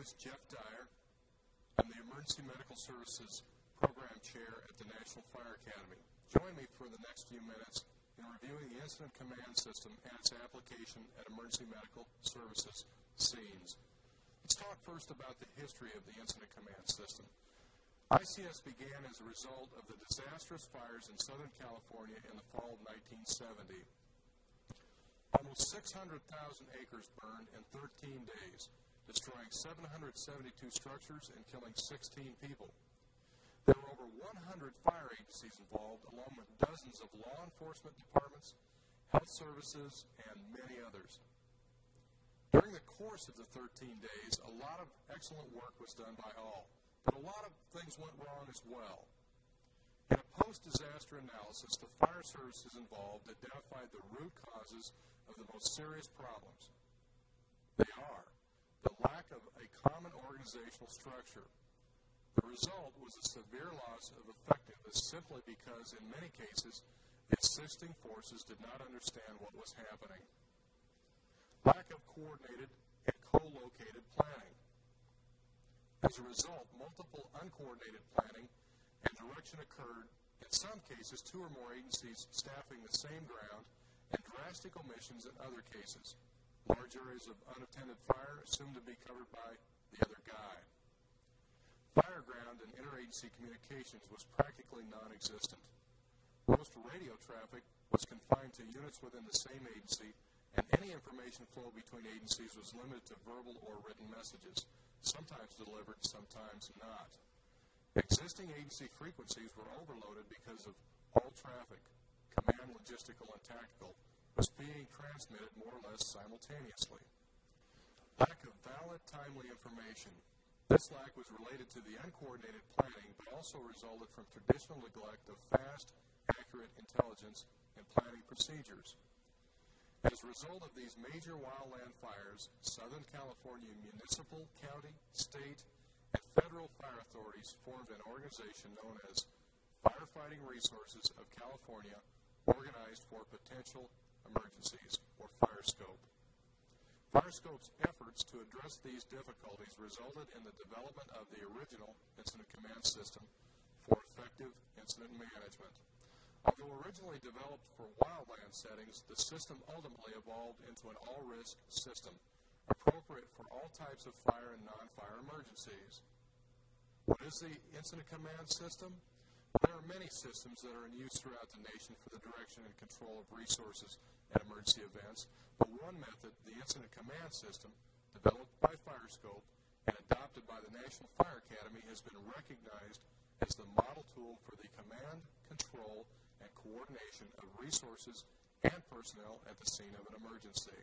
is Jeff Dyer. I'm the Emergency Medical Services Program Chair at the National Fire Academy. Join me for the next few minutes in reviewing the Incident Command System and its application at emergency medical services scenes. Let's talk first about the history of the Incident Command System. ICS began as a result of the disastrous fires in Southern California in the fall of 1970. Almost 600,000 acres burned in 13 days, destroying 772 structures and killing 16 people. There were over 100 fire agencies involved, along with dozens of law enforcement departments, health services, and many others. During the course of the 13 days, a lot of excellent work was done by all, but a lot of things went wrong as well. In a post-disaster analysis, the fire services involved identified the root causes of the most serious problems. They are the lack of a common organizational structure. The result was a severe loss of effectiveness simply because, in many cases, the assisting forces did not understand what was happening. Lack of coordinated and co-located planning. As a result, multiple uncoordinated planning and direction occurred, in some cases, 2 or more agencies staffing the same ground, and drastic omissions in other cases. Large areas of unattended fire assumed to be covered by the other guy. Fire ground and interagency communications was practically non-existent. Most radio traffic was confined to units within the same agency, and any information flow between agencies was limited to verbal or written messages, sometimes delivered, sometimes not. Existing agency frequencies were overloaded because of all traffic, command, logistical, and tactical, was being transmitted more or less simultaneously. Lack of valid, timely information. This lack was related to the uncoordinated planning, but also resulted from traditional neglect of fast, accurate intelligence and planning procedures. As a result of these major wildland fires, Southern California municipal, county, state, and federal fire authorities formed an organization known as Firefighting Resources of California, organized for potential emergencies, or FireScope. FireScope's efforts to address these difficulties resulted in the development of the original Incident Command System for effective incident management. Although originally developed for wildland settings, the system ultimately evolved into an all-risk system, appropriate for all types of fire and non-fire emergencies. What is the Incident Command System? Well, there are many systems that are in use throughout the nation for the direction and control of resources at emergency events, but one method, the Incident Command System, developed by FireScope and adopted by the National Fire Academy, has been recognized as the model tool for the command, control, and coordination of resources and personnel at the scene of an emergency.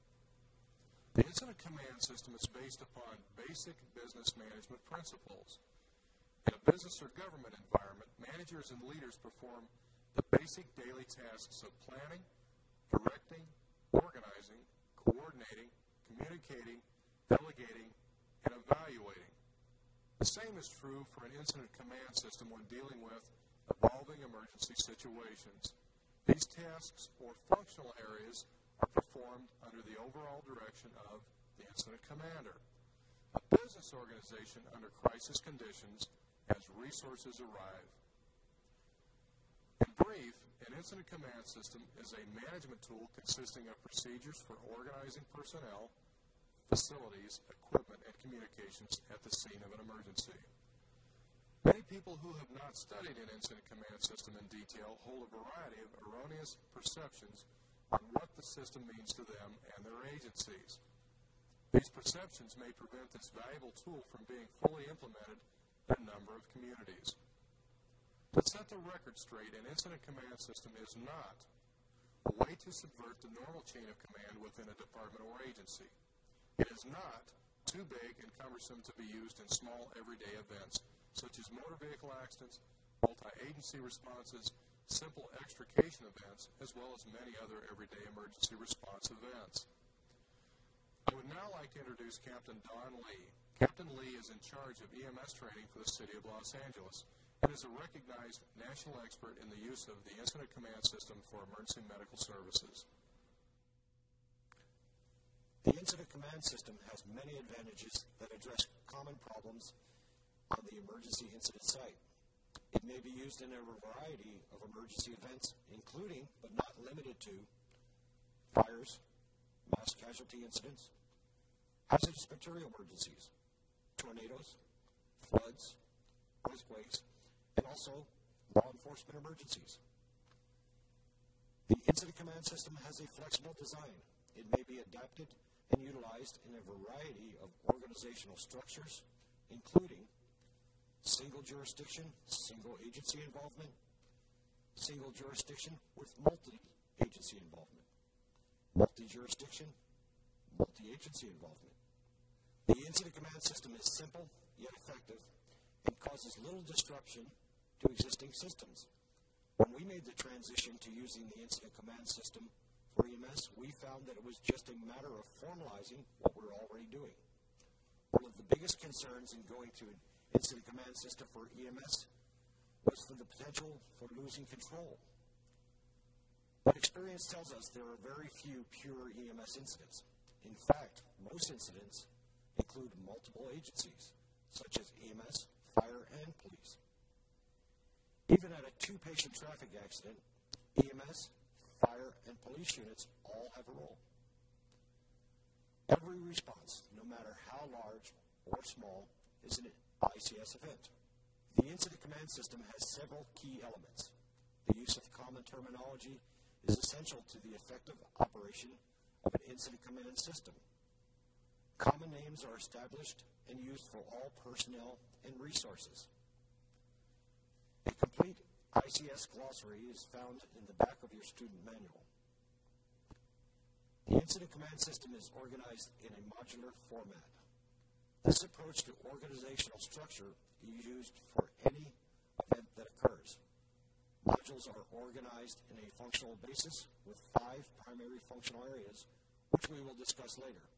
The Incident Command System is based upon basic business management principles. In a business or government environment, managers and leaders perform the basic daily tasks of planning, directing, organizing, coordinating, communicating, delegating, and evaluating. The same is true for an incident command system when dealing with evolving emergency situations. These tasks or functional areas are performed under the overall direction of the incident commander. A business organization under crisis conditions as resources arrive. In brief, an incident command system is a management tool consisting of procedures for organizing personnel, facilities, equipment, and communications at the scene of an emergency. Many people who have not studied an incident command system in detail hold a variety of erroneous perceptions on what the system means to them and their agencies. These perceptions may prevent this valuable tool from being fully implemented in a number of communities. To set the record straight, an incident command system is not a way to subvert the normal chain of command within a department or agency. It is not too big and cumbersome to be used in small everyday events, such as motor vehicle accidents, multi-agency responses, simple extrication events, as well as many other everyday emergency response events. I would now like to introduce Captain Don Lee. Captain Lee is in charge of EMS training for the City of Los Angeles and is a recognized national expert in the use of the Incident Command System for emergency medical services. The incident command system has many advantages that address common problems on the emergency incident site. It may be used in a variety of emergency events, including, but not limited to, fires, mass casualty incidents, hazardous material emergencies, tornadoes, floods, earthquakes, and also law enforcement emergencies. The incident command system has a flexible design. It may be adapted and utilized in a variety of organizational structures, including single jurisdiction, single agency involvement, single jurisdiction with multi-agency involvement, multi-jurisdiction, multi-agency involvement. The incident command system is simple yet effective and causes little disruption to existing systems. When we made the transition to using the incident command system for EMS, we found that it was just a matter of formalizing what we're already doing. One of the biggest concerns in going to an incident command system for EMS was for the potential for losing control. But experience tells us there are very few pure EMS incidents. In fact, most incidents include multiple agencies, such as EMS, fire, and police. Even at a two-patient traffic accident, EMS, fire, and police units all have a role. Every response, no matter how large or small, is an ICS event. The incident command system has several key elements. The use of common terminology is essential to the effective operation of an incident command system. Common names are established and used for all personnel and resources. A complete ICS glossary is found in the back of your student manual. The incident command system is organized in a modular format. This approach to organizational structure is used for any event that occurs. Modules are organized in a functional basis with 5 primary functional areas, which we will discuss later.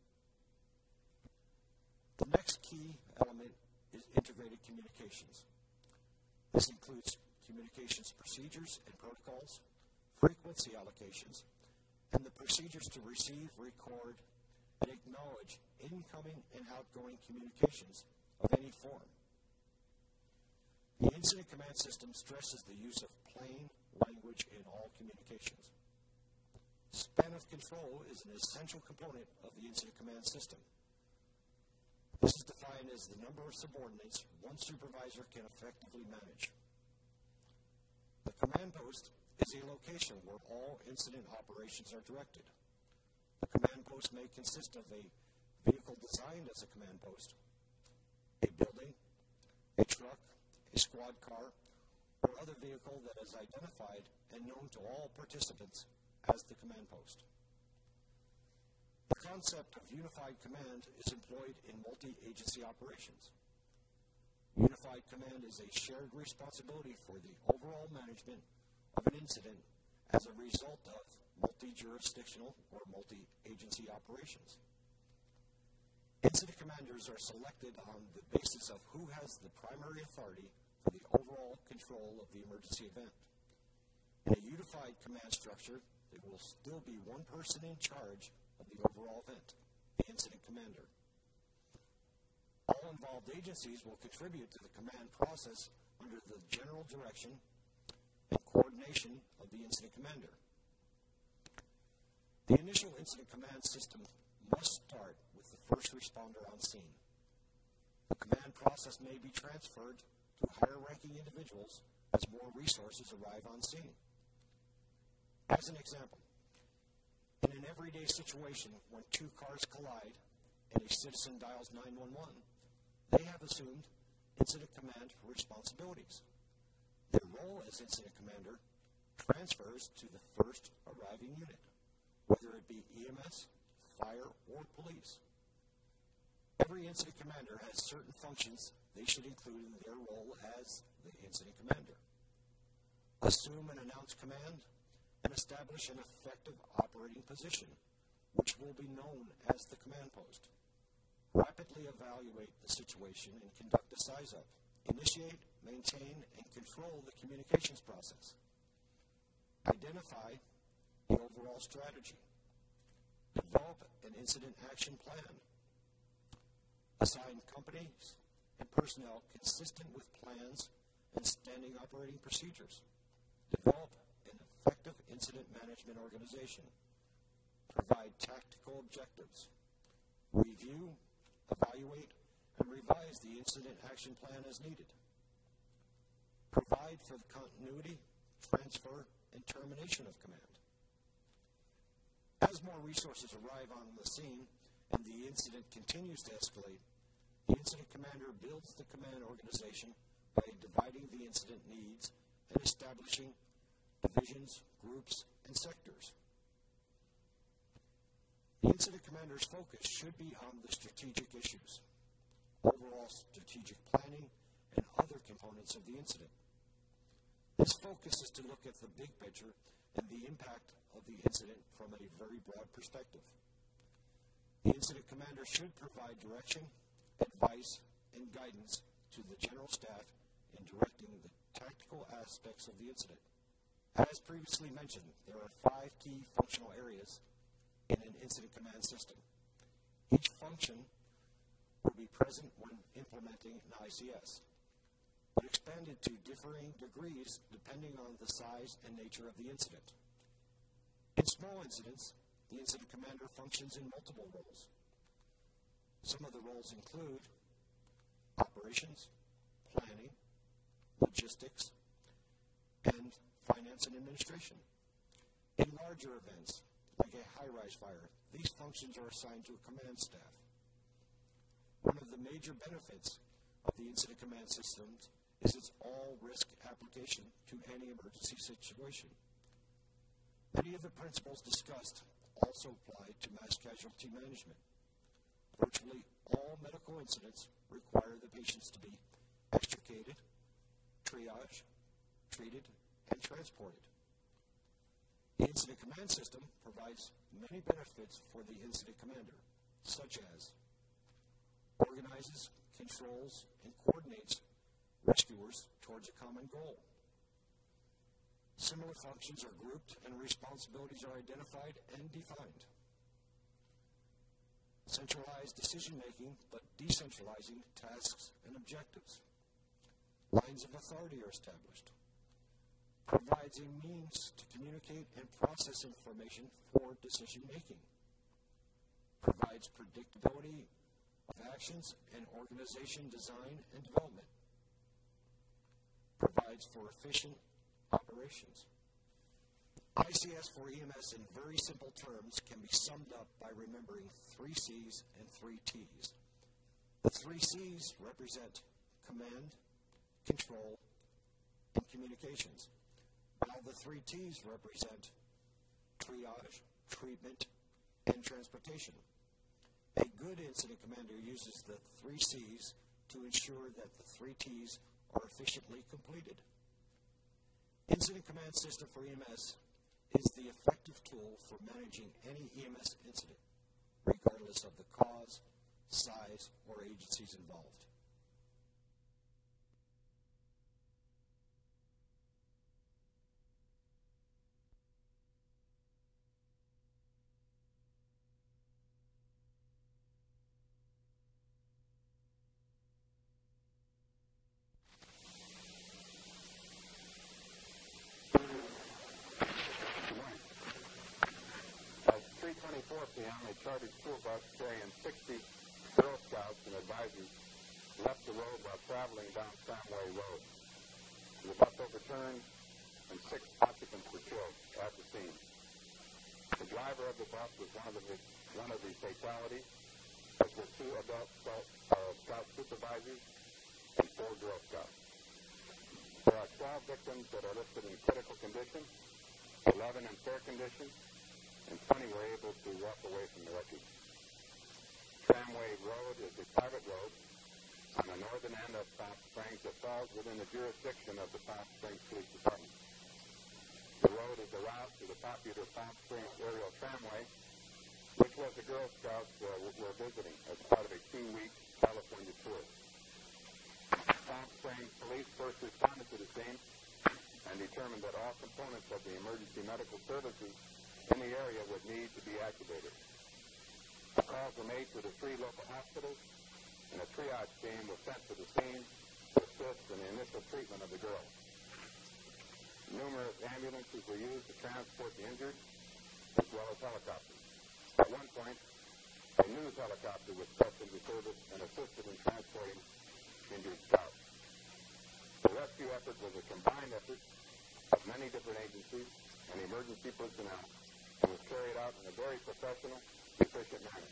The next key element is integrated communications. This includes communications procedures and protocols, frequency allocations, and the procedures to receive, record, and acknowledge incoming and outgoing communications of any form. The incident command system stresses the use of plain language in all communications. Span of control is an essential component of the incident command system. This is defined as the number of subordinates one supervisor can effectively manage. The command post is a location where all incident operations are directed. The command post may consist of a vehicle designed as a command post, a building, a truck, a squad car, or other vehicle that is identified and known to all participants as the command post. The concept of unified command is employed in multi-agency operations. Unified command is a shared responsibility for the overall management of an incident as a result of multi-jurisdictional or multi-agency operations. Incident commanders are selected on the basis of who has the primary authority for the overall control of the emergency event. In a unified command structure, there will still be one person in charge of the overall event, the incident commander. All involved agencies will contribute to the command process under the general direction and coordination of the incident commander. The initial incident command system must start with the first responder on scene. The command process may be transferred to higher-ranking individuals as more resources arrive on scene. As an example, in an everyday situation when 2 cars collide and a citizen dials 911, they have assumed incident command responsibilities. Their role as incident commander transfers to the first arriving unit, whether it be EMS, fire, or police. Every incident commander has certain functions they should include in their role as the incident commander. Assume and announce command, and establish an effective operating position, which will be known as the command post. Rapidly evaluate the situation and conduct a size-up. Initiate, maintain, and control the communications process. Identify the overall strategy. Develop an incident action plan. Assign companies and personnel consistent with plans and standing operating procedures. Develop an effective incident management organization. Provide tactical objectives. Review, evaluate, and revise the incident action plan as needed. Provide for the continuity, transfer, and termination of command. As more resources arrive on the scene and the incident continues to escalate, the incident commander builds the command organization by dividing the incident needs and establishing divisions, groups, and sectors. The incident commander's focus should be on the strategic issues, overall strategic planning, and other components of the incident. This focus is to look at the big picture and the impact of the incident from a very broad perspective. The incident commander should provide direction, advice, and guidance to the general staff in directing the tactical aspects of the incident. As previously mentioned, there are 5 key functional areas in an incident command system. Each function will be present when implementing an ICS, but expanded to differing degrees depending on the size and nature of the incident. In small incidents, the incident commander functions in multiple roles. Some of the roles include operations, planning, logistics, and finance and administration. In larger events, like a high-rise fire, these functions are assigned to a command staff. One of the major benefits of the incident command systems is its all-risk application to any emergency situation. Many of the principles discussed also apply to mass casualty management. Virtually all medical incidents require the patients to be extricated, triaged, treated, and transported. The incident command system provides many benefits for the incident commander, such as organizes, controls, and coordinates rescuers towards a common goal. Similar functions are grouped and responsibilities are identified and defined. Centralized decision-making, but decentralizing tasks and objectives. Lines of authority are established. Provides a means to communicate and process information for decision-making. Provides predictability of actions and organization design and development. Provides for efficient operations. ICS for EMS in very simple terms can be summed up by remembering 3 C's and 3 T's. The 3 C's represent command, control, and communications, while the 3 T's represent triage, treatment, and transportation. A good incident commander uses the 3 C's to ensure that the 3 T's are efficiently completed. Incident command system for EMS is the effective tool for managing any EMS incident, regardless of the cause, size, or agencies involved. A chartered school bus carrying 60 Girl Scouts and advisors left the road while traveling down Tramway Road. The bus overturned and 6 occupants were killed at the scene. The driver of the bus was one of the fatalities, as were 2 adult Scout supervisors and 4 Girl Scouts. There are 12 victims that are listed in critical condition, 11 in fair condition, and 20 were able to walk away from the wreckage. Tramway Road is a private road on the northern end of Palm Springs that falls within the jurisdiction of the Palm Springs Police Department. The road is a route to the popular Palm Springs Aerial Tramway, which was the Girl Scouts were visiting as part of a 2-week California tour. Palm Springs Police first responded to the scene and determined that all components of the emergency medical services in the area would need to be activated. Calls were made to the 3 local hospitals, and a triage team was sent to the scene to assist in the initial treatment of the girl. Numerous ambulances were used to transport the injured, as well as helicopters. At one point, a news helicopter was pressed into service and assisted in transporting injured scouts. The rescue effort was a combined effort of many different agencies and emergency personnel, and was carried out in a very professional, efficient manner.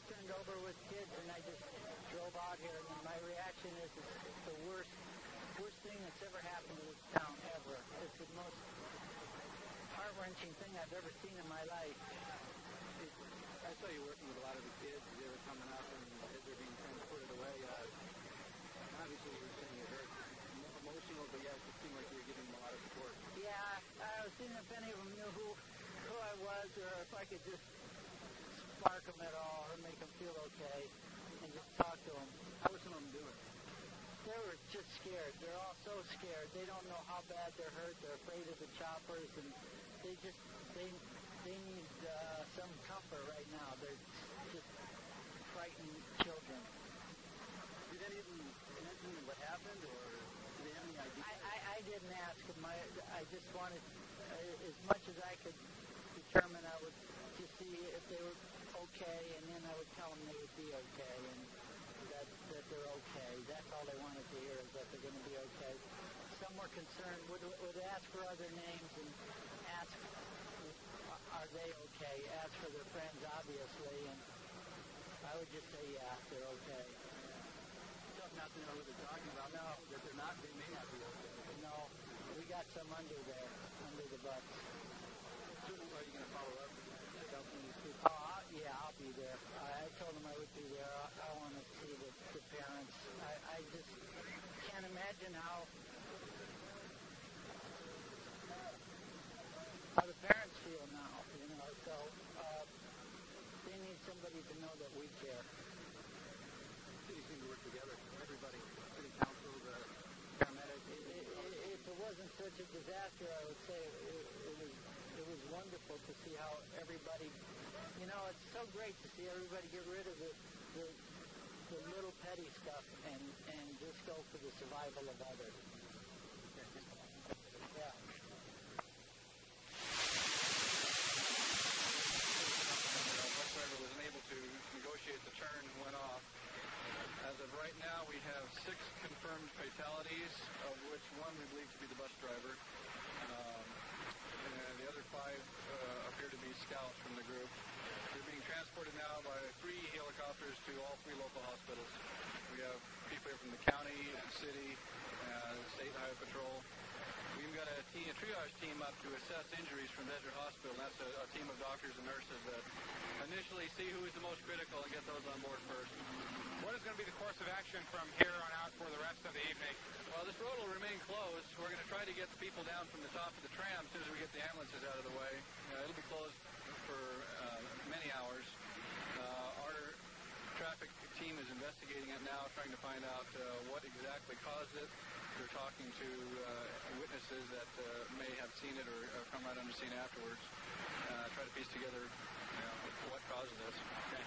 turned over with kids, and I just drove out here, and my reaction is it's the worst thing that's ever happened to this town, ever. It's the most heart-wrenching thing I've ever seen in my life. I saw you working with a lot of the kids. They were coming up, and as they're being transported away, obviously you were saying you're very emotional, but yes, it seemed like you were giving them a lot of support. Yeah, I was seeing if any of them knew who I was, or if I could just spark them at all, or make them feel okay, and just talk to them. How were some of them doing? They were just scared. They're all so scared. They don't know how bad they're hurt. They're afraid of the choppers, and they need some comfort right now. They're just frightened children. Did any of them mention what happened, or did they have any idea? I didn't ask them. I just wanted, as much as I could determine, I would just see if they were okay, and then I would tell them they would be okay, and that they're okay. That's all they wanted to hear, is that they're going to be okay. Some were concerned, would ask for other names and ask, are they okay? Ask for their friends, obviously, and I would just say, yeah, they're okay. It's tough not to know who they're talking about. No. That they're not, they may not be okay. No, we got some under there, under the bus. Certainly, are you going to follow up? Check out some of these people? Oh, yeah, I'll be there. I told them I would be there. I want to see the parents. I just can't imagine how the parents feel now, you know. So they need somebody to know that we care. Cities seem to work together. Everybody, city council, the paramedics. If it wasn't such a disaster, I would say it was wonderful to see how everybody, you know, it's so great to see everybody get rid of the little petty stuff and just go for the survival of others. Yeah. Bus driver was unable to negotiate the turn and went off. As of right now, we have 6 confirmed fatalities, of which one we believe to be the bus driver. And the other 5 appear to be scouts from the group. They're being transported now by 3 helicopters to all 3 local hospitals. We have people here from the county, the city, state highway patrol. We've got a triage team up to assess injuries from Desert Hospital. That's a team of doctors and nurses that initially see who is the most critical and get those on board first. What is going to be the course of action from here on out for the rest of the evening? Well, this road will remain closed. We're going to try to get the people down from the top of the tram as soon as we get the ambulances out of the way. It'll be closed for many hours. Our traffic team is investigating it now, trying to find out what exactly caused it. They're talking to witnesses that may have seen it or come right on the scene afterwards. Try to piece together what causes this. Okay.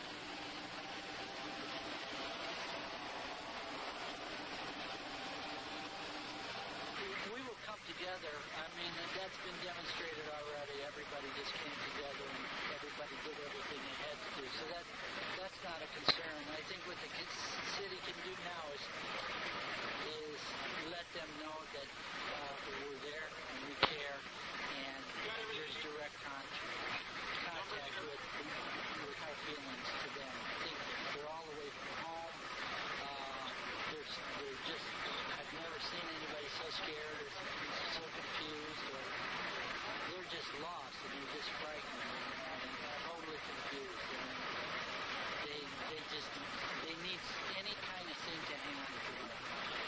We will come together. I mean, that's been demonstrated already. Everybody just came together and everybody did everything it had to do. So that's not a concern. I think what the city can do now is let them know that we're there and we care, and there's direct contact with our feelings to them. I think they're all the way from home. They're just, I've never seen anybody so scared or so confused, or they're just lost and they're just frightened and totally confused. And they need any kind of thing to hang on to them.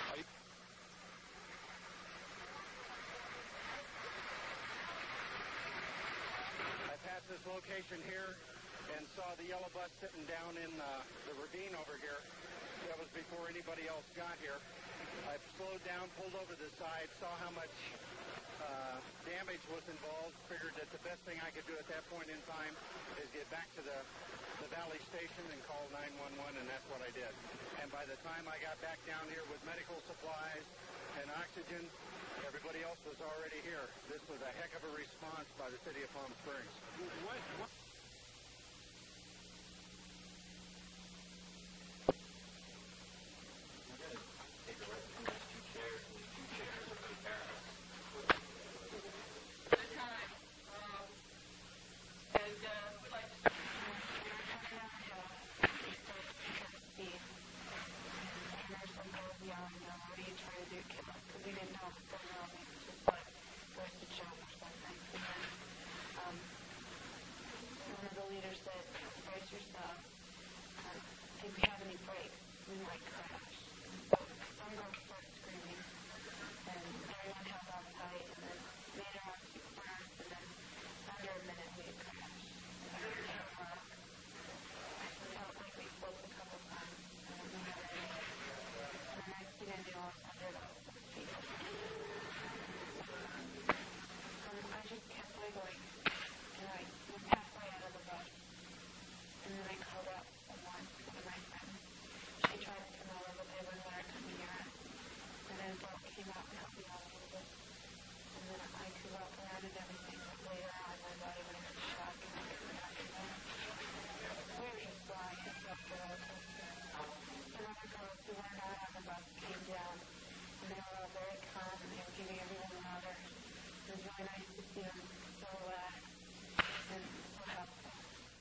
I passed this location here and saw the yellow bus sitting down in the ravine over here. That was before anybody else got here. I slowed down, pulled over to the side, saw how much damage was involved, figured that the best thing I could do at that point in time is get back to the Valley Station and call 911, and that's what I did. And by the time I got back down here with medical supplies and oxygen, everybody else was already here. This was a heck of a response by the city of Palm Springs. What? We'd like to nice to see them so relaxed and so helpful.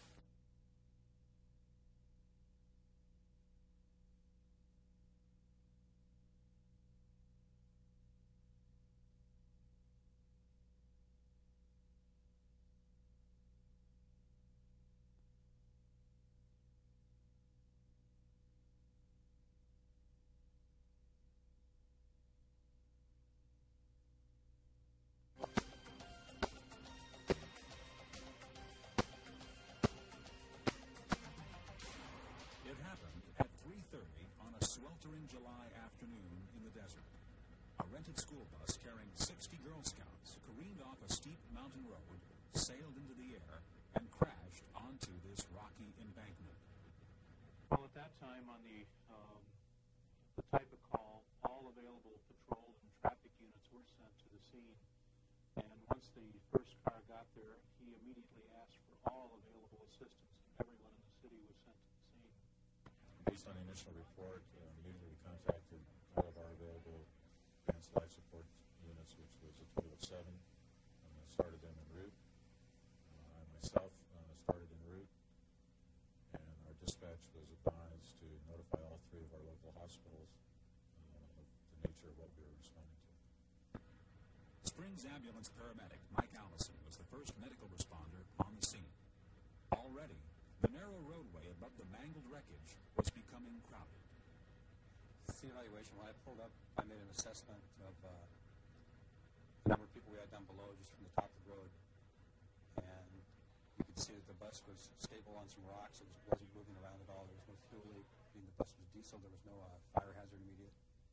It happened at 3:30 on a sweltering July afternoon in the desert. A rented school bus carrying 60 Girl Scouts careened off a steep mountain road, sailed into the air, and crashed onto this rocky embankment. Well, at that time, on the type of call, all available patrol and traffic units were sent to the scene. And once the first car got there, he immediately asked for all available assistance. Everyone in the city was sent to the scene. Based on the initial report, immediately we contacted all of our available advanced life support units, which was a total of 7. Started them en route. I myself started en route, and our dispatch was advised to notify all 3 of our local hospitals of the nature of what we were responding to. Springs ambulance paramedic Mike Allison was the first medical responder on the scene. Already, the narrow roadway above the mangled wreckage was becoming crowded. Scene evaluation, when I pulled up, I made an assessment of the number of people we had down below just from the top of the road. And you could see that the bus was stable on some rocks. It wasn't moving around at all. There was no fuel leak. Being the bus was diesel, there was no fire hazard immediate.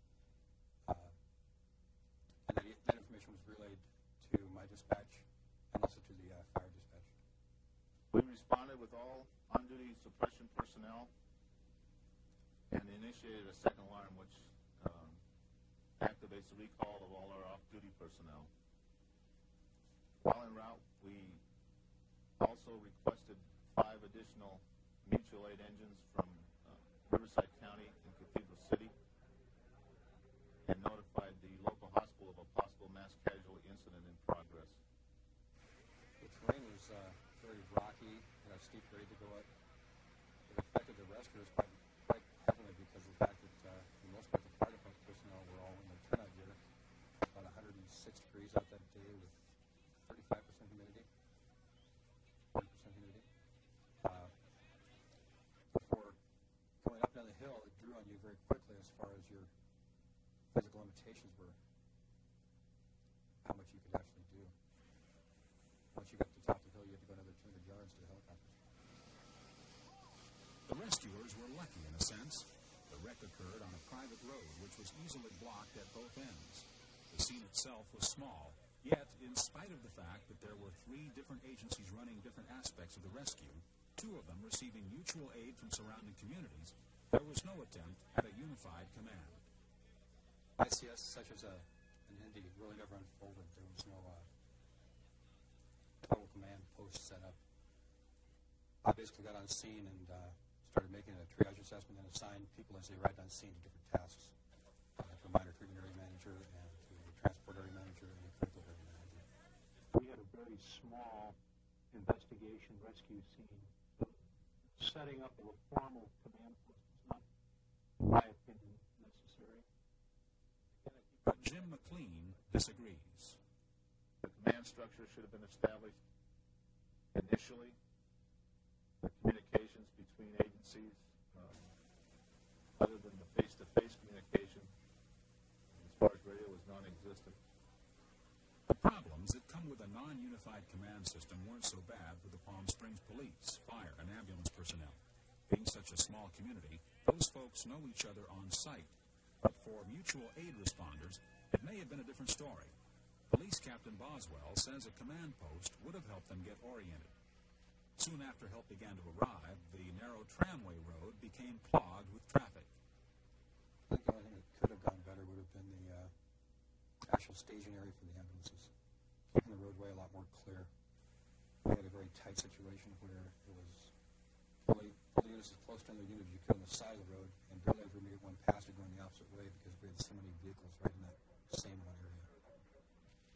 And that information was relayed to my dispatch and also to the fire dispatch. We responded with all on-duty suppression personnel and initiated a second alarm, which activates the recall of all our off-duty personnel. While en route, we also requested 5 additional mutual aid engines from Riverside County and Cathedral City and notified the local hospital of a possible mass casualty incident in progress. The terrain was very rocky, steep grade to go up. It affected the rescuers quite heavily because of the fact that, for the most part, the fire department personnel were all in their turnout gear. About 106 degrees out that day with 35% humidity, 40% humidity. Before going up down the hill, it drew on you very quickly as far as your physical limitations were, how much you could actually do. Once you got to the top of the hill, you had to go another 200 yards to the helicopters. The rescuers were lucky in a sense. The wreck occurred on a private road which was easily blocked at both ends. The scene itself was small, yet in spite of the fact that there were 3 different agencies running different aspects of the rescue, 2 of them receiving mutual aid from surrounding communities, there was no attempt at a unified command. ICS, such as an Indy, really never unfolded. There was no total command post set up. I basically got on scene and started making a triage assessment and assigned people as they arrived on scene to different tasks, to a minor treatment area manager and to a transport area manager and a critical area manager. We had a very small investigation rescue scene. Setting up of a formal command post was not, in my opinion, necessary. But Jim McLean disagrees. The command structure should have been established initially. The communications between agencies, other than the face-to-face communication, as far as radio, was non-existent. The problems that come with a non-unified command system weren't so bad for the Palm Springs police, fire, and ambulance personnel. Being such a small community, those folks know each other on site. But for mutual aid responders, it may have been a different story. Police Captain Boswell says a command post would have helped them get oriented. Soon after help began to arrive, the narrow tramway road became clogged with traffic. I think the only thing that could have gone better would have been the actual staging area for the ambulances, keeping the roadway a lot more clear. We had a very tight situation where it was pull the units as close to the unit as you could on the side of the road, and barely ever made one pass or going the opposite way because we had so many vehicles right in that same one area. The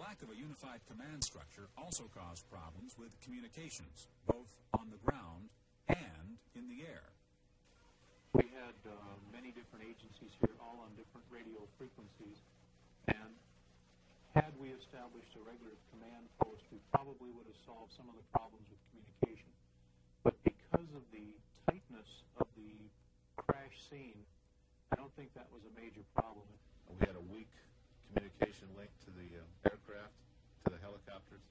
lack of a unified command structure also caused problems with communications, both on the ground and in the air. We had many different agencies here, all on different radio frequencies, and had we established a regular command post, we probably would have solved some of the problems with communication. But because of the tightness of the crash scene, I don't think that was a major problem. We had a weak communication link to the aircraft, to the helicopters.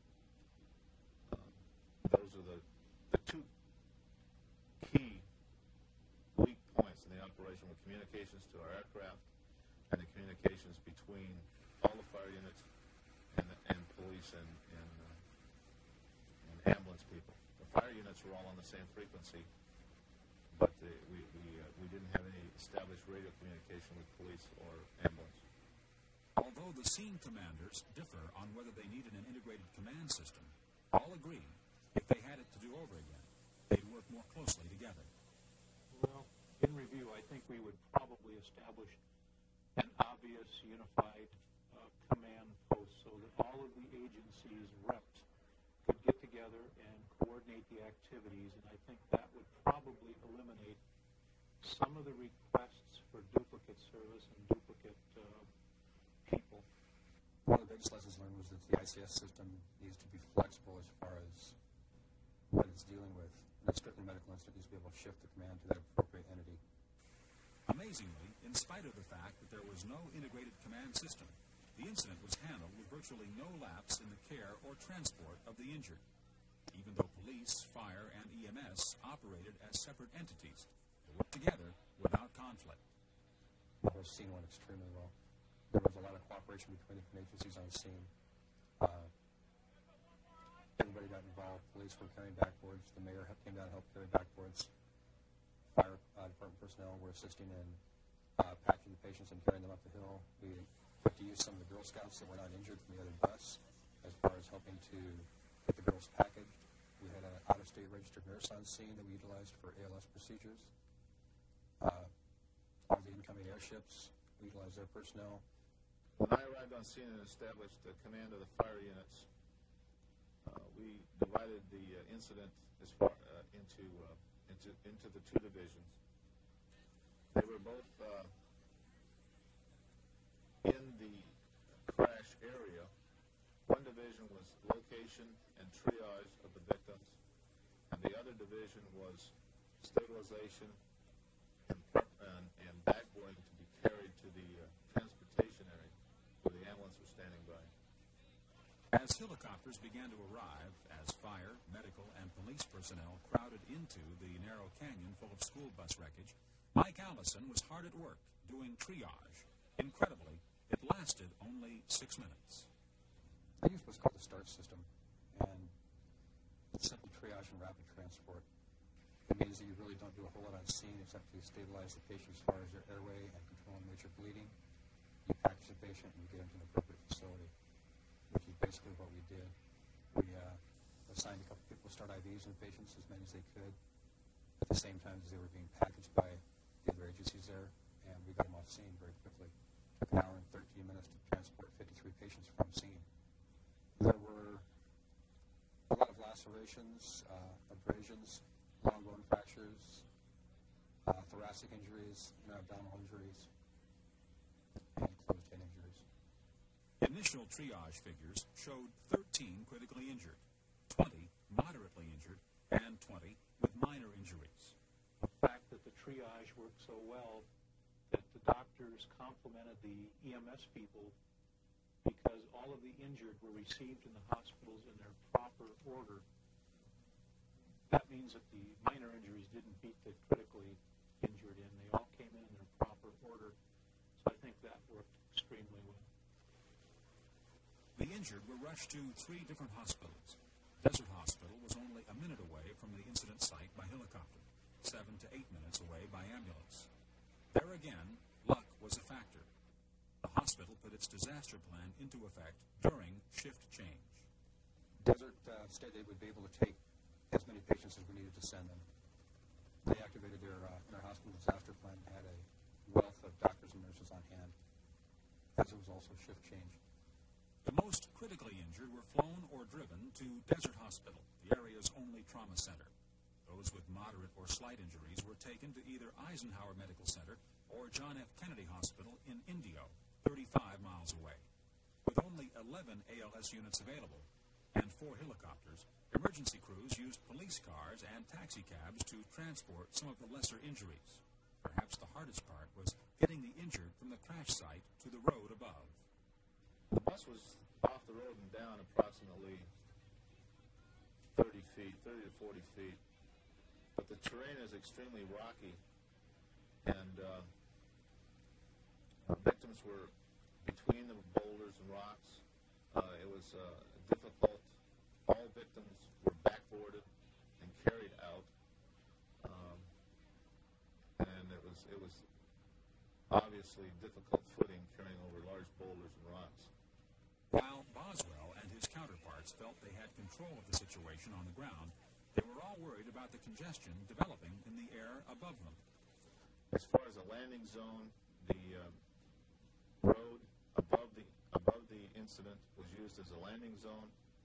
Those are the two key weak points in the operation, with communications to our aircraft and the communications between all the fire units and police and ambulance people. The fire units were all on the same frequency, but we didn't have any established radio communication with police or ambulance. Although the scene commanders differ on whether they needed an integrated command system, all agree if they had it to do over again, they'd work more closely together. Well, in review, I think we would probably establish an obvious unified command post so that all of the agencies' reps could get together and coordinate the activities, and I think that would probably eliminate some of the requests for duplicate service and duplicate people. One of the biggest lessons learned was that the ICS system needs to be flexible as far as what it's dealing with. And a strictly medical incident needs to be able to shift the command to that appropriate entity. Amazingly, in spite of the fact that there was no integrated command system, the incident was handled with virtually no lapse in the care or transport of the injured, even though police, fire, and EMS operated as separate entities. They worked together without conflict. The whole scene went extremely well. There was a lot of cooperation between different agencies on the scene. Everybody got involved. Police were carrying backboards. The mayor came down and helped carry backboards. Fire department personnel were assisting in packing the patients and carrying them up the hill. We put to use some of the Girl Scouts that were not injured from the other bus as far as helping to get the girls packaged. We had an out-of-state registered nurse on scene that we utilized for ALS procedures. All the incoming airships, we utilized their personnel. When I arrived on scene and established the command of the fire units, we divided the incident as far into the two divisions. They were both in the crash area. One division was location and triage of the victims, and the other division was stabilization and backboarding to be carried to the transportation area where the ambulance was standing by. As helicopters began to arrive, as fire, medical, and police personnel crowded into the narrow canyon full of school bus wreckage, Mike Allison was hard at work doing triage. Incredibly, it lasted only 6 minutes. I use what's called the START system, and it's simple triage and rapid transport. It means that you really don't do a whole lot on scene except to stabilize the patient as far as their airway and controlling major bleeding. You package the patient and you get them to an appropriate facility, which is basically what we did. We assigned a couple people to start IVs in patients, as many as they could, at the same time as they were being packaged by the other agencies there, and we got them off scene very quickly. It took an hour and 13 minutes to transport 53 patients from scene. There were a lot of lacerations, abrasions, long bone fractures, thoracic injuries, abdominal injuries, and closed-head injuries. Initial triage figures showed 13 critically injured, 20 moderately injured, and 20 with minor injuries. The fact that the triage worked so well that the doctors complimented the EMS people because all of the injured were received in the hospitals in their proper order. That means that the minor injuries didn't beat the critically injured in. They all came in their proper order. So I think that worked extremely well. The injured were rushed to 3 different hospitals. Desert Hospital was only a minute away from the incident site by helicopter, 7 to 8 minutes away by ambulance. There again, luck was a factor. The hospital put its disaster plan into effect during shift change. Desert said they would be able to take as many patients as we needed to send them. They activated their hospital disaster plan, had a wealth of doctors and nurses on hand, as it was also shift change. The most critically injured were flown or driven to Desert Hospital, the area's only trauma center. Those with moderate or slight injuries were taken to either Eisenhower Medical Center or John F. Kennedy Hospital in Indio, 35 miles away. With only 11 ALS units available and 4 helicopters, emergency crews used police cars and taxicabs to transport some of the lesser injuries. Perhaps the hardest part was getting the injured from the crash site to the road above. The bus was off the road and down approximately 30 to 40 feet. But the terrain is extremely rocky, and victims were between the boulders and rocks. It was difficult. All victims were backboarded and carried out, and it was obviously difficult footing carrying over large boulders and rocks. While Boswell and his counterparts felt they had control of the situation on the ground, they were all worried about the congestion developing in the air above them. As far as the landing zone, the road above the incident was used as a landing zone.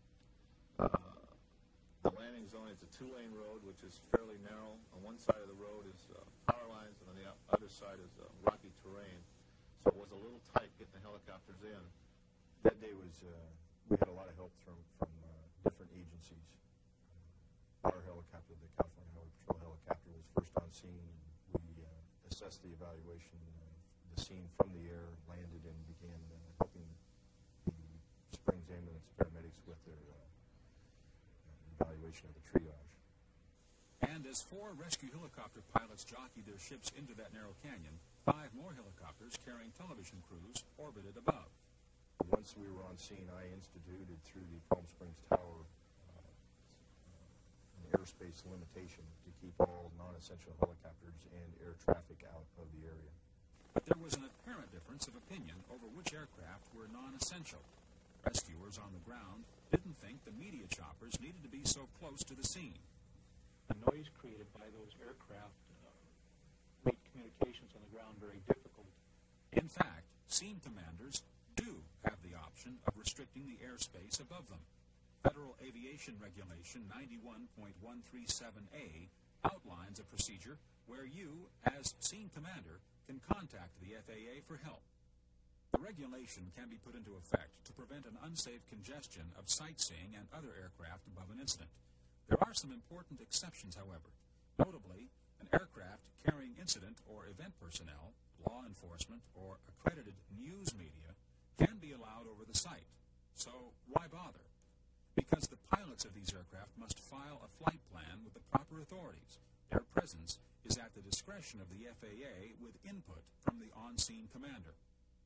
The landing zone is a 2-lane road, which is fairly narrow. On one side of the road is power lines, and on the other side is rocky terrain. So it was a little tight getting the helicopters in. That day was, we had a lot of help from different agencies. Our helicopter, the California Highway Patrol helicopter, was first on scene, and we assessed the evaluation of the scene from the air, landed, and began helping the Springs ambulance paramedics with their evaluation of the triage. And as 4 rescue helicopter pilots jockeyed their ships into that narrow canyon, 5 more helicopters carrying television crews orbited above. Once we were on scene, I instituted through the Palm Springs Tower an airspace limitation to keep all non-essential helicopters and air traffic out of the area. But there was an apparent difference of opinion over which aircraft were non-essential. Rescuers on the ground didn't think the media choppers needed to be so close to the scene. The noise created by those aircraft made communications on the ground very difficult. In fact, scene commanders do have the option of restricting the airspace above them. Federal Aviation Regulation 91.137A outlines a procedure where you, as scene commander, can contact the FAA for help. The regulation can be put into effect to prevent an unsafe congestion of sightseeing and other aircraft above an incident. There are some important exceptions, however. Notably, an aircraft carrying incident or event personnel, law enforcement, or accredited news media can be allowed over the site. So why bother? Because the pilots of these aircraft must file a flight plan with the proper authorities. Their presence is at the discretion of the FAA with input from the on-scene commander.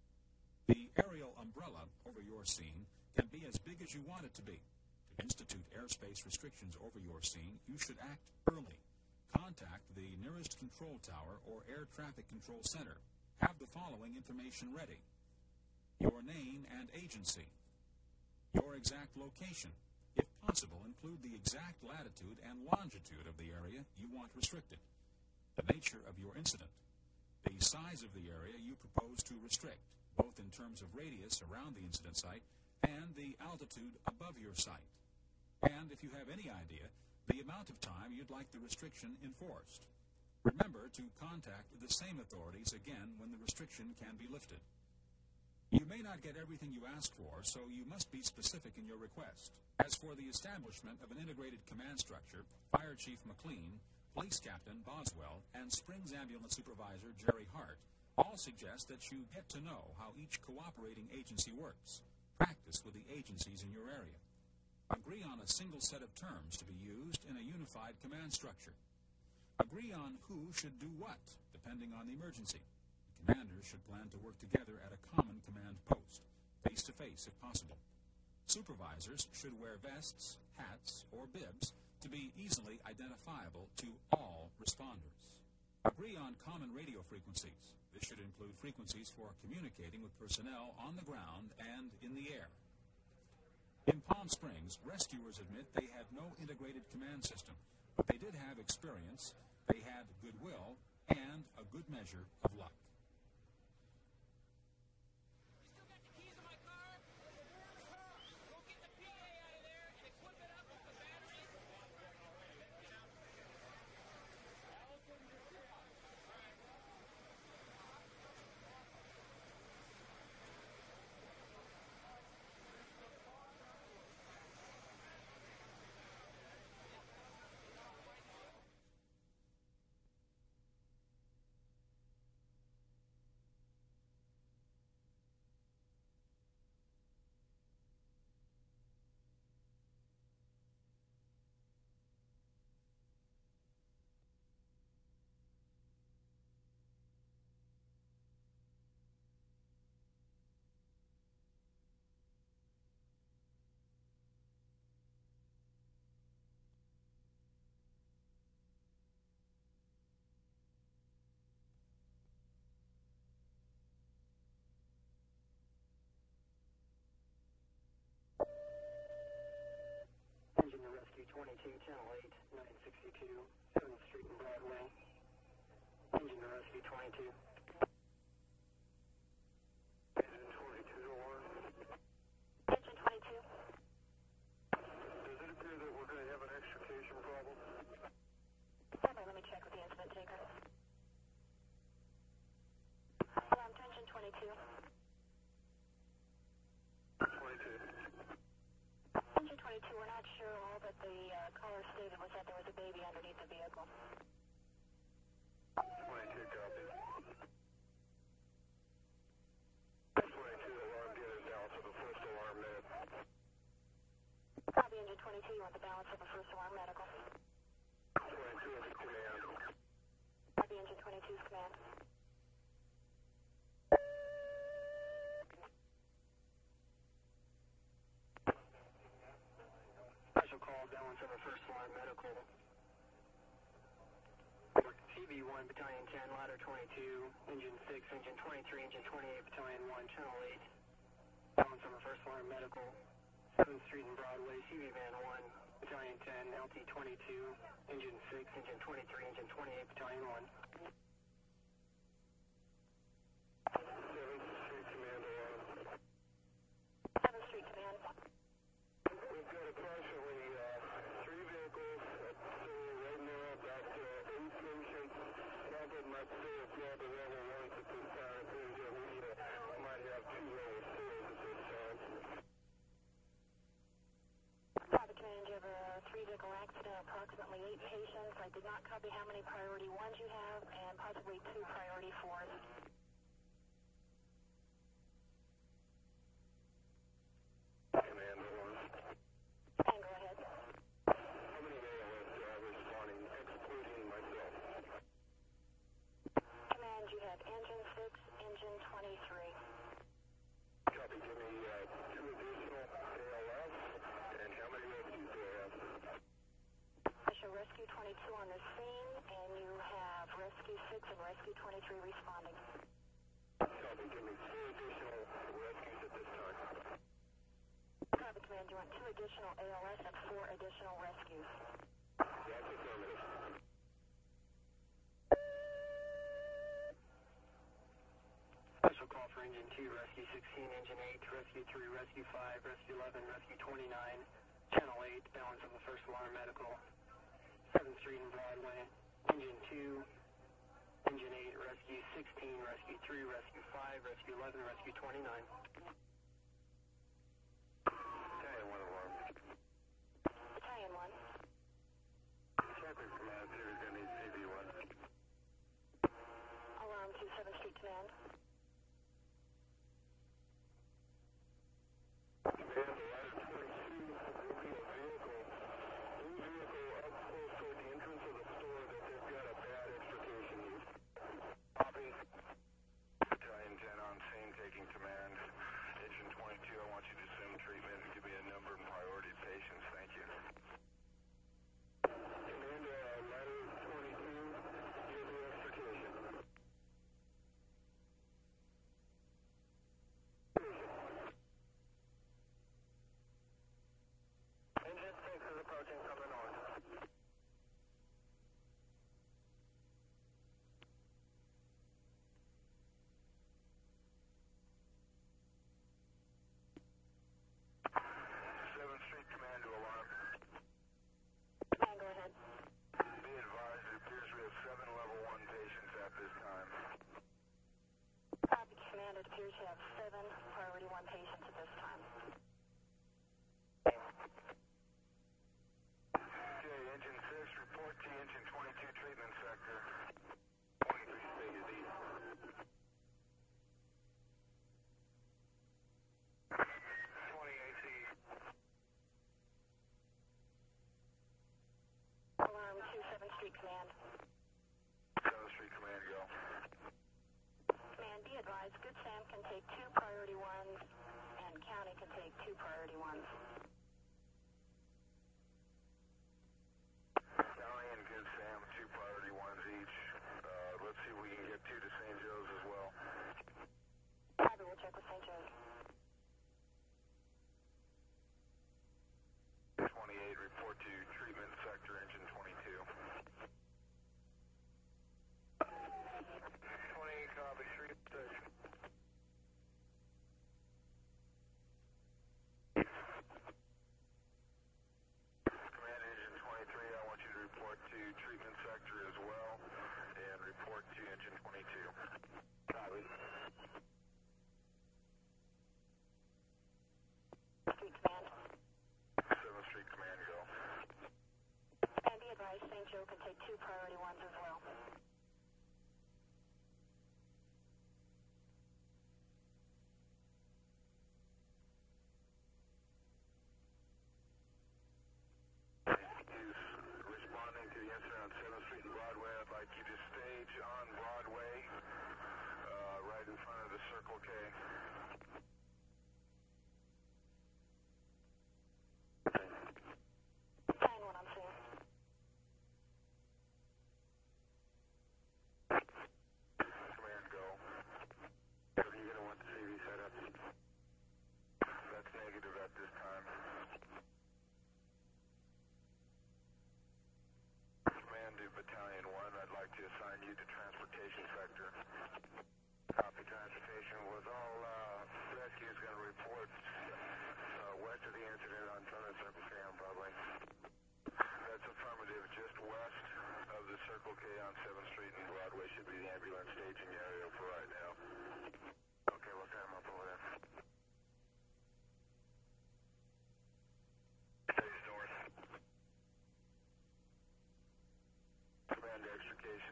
The aerial umbrella over your scene can be as big as you want it to be. To institute airspace restrictions over your scene, you should act early. Contact the nearest control tower or air traffic control center. Have the following information ready: your name and agency, your exact location. If possible, include the exact latitude and longitude of the area you want restricted, the nature of your incident, the size of the area you propose to restrict, both in terms of radius around the incident site and the altitude above your site, and, if you have any idea, the amount of time you'd like the restriction enforced. Remember to contact the same authorities again when the restriction can be lifted. You may not get everything you ask for, so you must be specific in your request. As for the establishment of an integrated command structure, Fire Chief McLean, Police Captain Boswell, and Springs Ambulance Supervisor Jerry Hart all suggest that you get to know how each cooperating agency works. Practice with the agencies in your area. Agree on a single set of terms to be used in a unified command structure. Agree on who should do what, depending on the emergency. Commanders should plan to work together at a common command post, face-to-face if possible. Supervisors should wear vests, hats, or bibs to be easily identifiable to all responders. Agree on common radio frequencies. This should include frequencies for communicating with personnel on the ground and in the air. In Palm Springs, rescuers admit they had no integrated command system, but they did have experience, they had goodwill, and a good measure of luck. You still got the keys in my car? Go get the 22, Channel 8, 962, 7th Street and Broadway. Engine to rescue 22. Engine 22 to alarm. Engine 22. Does it appear that we're going to have an extrication problem? Hold on, let me check with the incident taker. Alarm to engine 22. 22. Engine 22, we're not sure. All that the caller stated was that there was a baby underneath the vehicle. 22 copy. 22 alarm, get it down to the first alarm med. Copy, engine 22, you want the balance of a first alarm medical. 22 is command. Copy, engine 22's command. Special call, balance of a first alarm medical. CV1, Battalion 10, ladder 22, engine 6, engine 23, engine 28, Battalion 1, channel 8. Balance of a first alarm medical. 7th Street and Broadway, CV van 1, Battalion 10, LT 22, engine 6, engine 23, engine 28, Battalion 1. 7th Street Command alarm. 7th Street Command. We've got approximately 3 vehicles right now, about 8 patients. Probably might still grab a level 1 at this time. We might have 2 level 4s at this time. Copy, command, you have a 3-vehicle accident, approximately 8 patients. I did not copy how many priority 1s you have, and possibly 2 priority 4s. Command alarm. And go ahead. How many ALS drivers responding, excluding myself? Command, you have engine 6, engine 23. Copy, give me 2 additional ALS, and how many rescues do I have? I show rescue 22 on the scene, and you have rescue 6 and rescue 23 responding. Copy, give me 2 additional rescues at this time. Copy, command, you want 2 additional ALS and 4 additional rescues. That's affirmative. Special call for engine 2, rescue 16, engine 8, rescue 3, rescue 5, rescue 11, rescue 29, channel 8, balance of the first alarm medical, 7th Street and Broadway, engine 2, engine 8, rescue 16, rescue 3, rescue 5, rescue 11, rescue 29. Battalion 1 alarm. Battalion 1. Champion command, series going to need CV1. Alarm to 7th Street Command. Command, the ladder 22, will be a vehicle, blue vehicle up close toward the entrance of the store that they've got a bad extrication use. Copy. Battalion 10 on scene, taking command. Engine 22, I want you to assume treatment and give me a number and priority of patients. Thank you. Command, ladder 22, give the extrication. Engine 6 is approaching from the north. Seventh Street Command to alarm. Command, go ahead. Be advised, it appears we have 7 level 1 patients at this time. Copy, command, it appears you have 7 priority 1 patients at this time. Okay, engine 6, report to engine 22 treatment sector. 23 stay is east. 28 east. Alarm to 7th Street Command. 7th Street Command, go. Command, be advised, Good Sam can take 2 priority 1s, and County can take 2 priority 1s. County and Good Sam, 2 priority 1s each. Let's see if we can get 2 to St. Joe's as well. Copy, we'll check with St. Joe's. 28, report to treatment Joe can take 2 priority ones as well. Responding to the incident on 7th Street and Broadway, I'd like you to stage on Broadway, right in front of the Circle K. Command, go. Are you going to want the CV set up? That's negative at this time. Command to Battalion 1, I'd like to assign you to Transportation Sector. Copy. Transportation was all rescues going to report west of the incident on front of Circle K on Broadway. That's affirmative. Just west of the Circle K on 7th Street and Broadway should be the ambulance staging area for right now. Okay, we'll set him up over there. Stage north. Command to extrication.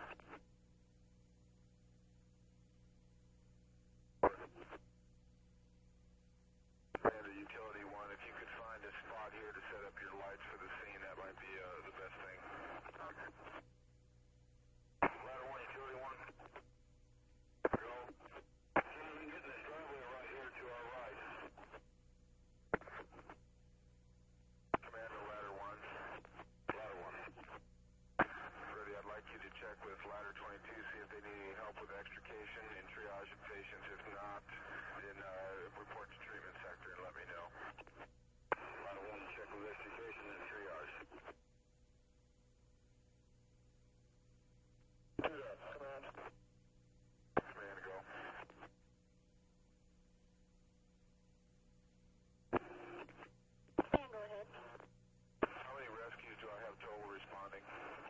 Command to Utility 1, if you could find a spot here to set up your lights for the scene, that might be the best thing. Ladder 1, Utility 1. Go. See, you can get in this driveway right here to our right. Command to Ladder 1. Ladder 1. Freddie, I'd like you to check with Ladder 22, see if they need any help with extrication and triage of patients. If not, then report to treatment sector and let me know. Ladder 1, check with extrication and triage. Do that, command. Command, go. Command, go ahead. How many rescues do I have total responding?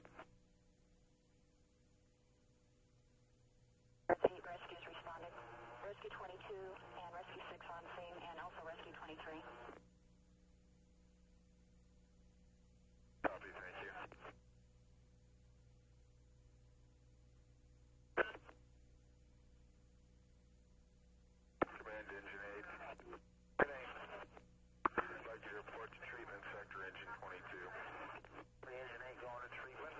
8 rescues responded. Rescue 22 and Rescue 6 on scene, and also Rescue 23. Copy, thank you. Command to Engine 8. I'd like you to report to treatment sector, Engine 22. Engine 8 going to treatment.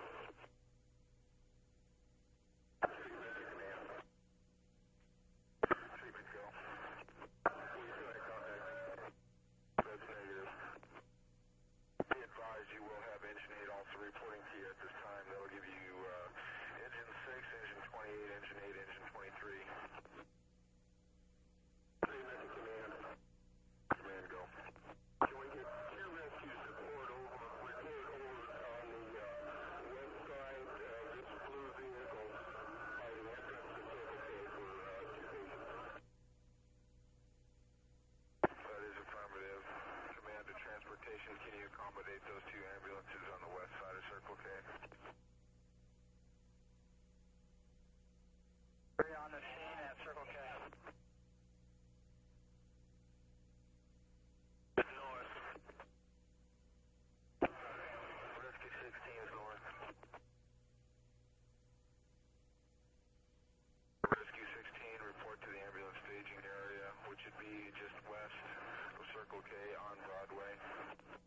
Treatment, go. That's negative. Be advised, you will have Engine 8 also reporting to you at this time. That will give you Engine 6, Engine 28, Engine 8, Engine 23. Treatment, command. Command, go. Can we get 2 rescue support report over on the west side of this blue vehicle by the entrance to Circle K for 2 patients? That is affirmative. Command to Transportation, can you accommodate those 2 ambulances on the west side of Circle K? We're on the scene at Circle K. North. Rescue 16 is north. Rescue 16, report to the ambulance staging area, which would be just west of Circle K on Broadway.